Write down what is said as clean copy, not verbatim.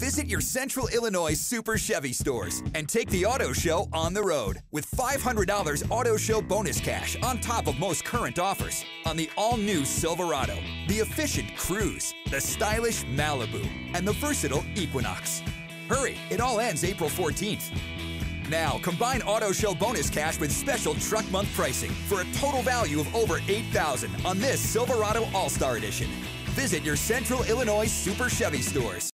Visit your Central Illinois Super Chevy stores and take the auto show on the road with $500 auto show bonus cash on top of most current offers on the all-new Silverado, the efficient Cruise, the stylish Malibu, and the versatile Equinox. Hurry, it all ends April 14th. Now, combine auto show bonus cash with special truck month pricing for a total value of over $8,000 on this Silverado All-Star Edition. Visit your Central Illinois Super Chevy stores.